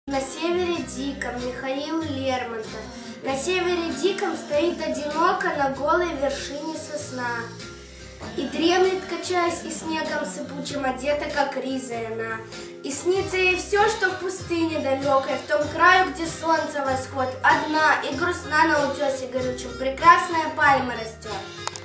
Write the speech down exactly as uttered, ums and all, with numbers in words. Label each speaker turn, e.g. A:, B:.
A: На севере диком Михаил Лермонтов. На севере диком стоит одиноко на голой вершине сосна. И дремлет, качаясь, и снегом сыпучим одета, как риза она. И снится ей все, что в пустыне далекой, в том краю, где солнце восход, одна и грустна на утесе горючем, прекрасная пальма растет.